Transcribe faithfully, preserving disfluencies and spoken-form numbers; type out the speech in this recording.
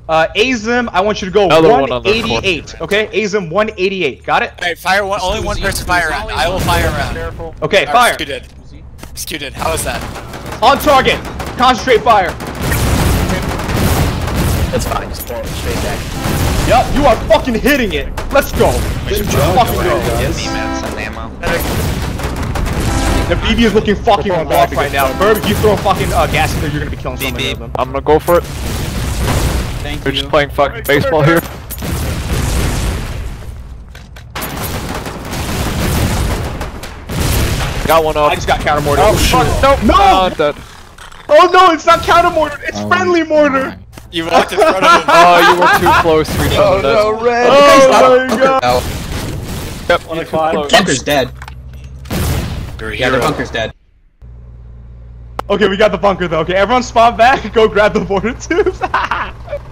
Uh, Azim, I want you to go Another one one eighty-eight. Okay, Azim one eighty-eight. Got it? Alright, fire one. Only one person fire around. I will fire around. Okay, fire. Executed. Executed. How is that? On target. Concentrate fire. That's fine. Just throw it straight back. Yup, you are fucking hitting it. Let's go. Let's fucking go. Give me meds and ammo. The B B is looking fucking rough right now. Burb, if you throw fucking uh, gas in there, you're gonna be killing so many of them. I'm gonna go for it. Thank We're you. just playing fucking baseball here. Got one up. I just got counter mortar. Oh shit! Nope. No! Oh, dead. Oh no, it's not counter mortar. It's Oh, friendly mortar. You walked in front of him. Oh, you were too close to each other. Oh no, red. Oh, my god. Yep. You too close. Bunker's dead. You're a Yeah, the hero. bunker's dead. Okay, we got the bunker though. Okay, everyone spawn back. Go grab the mortar tubes.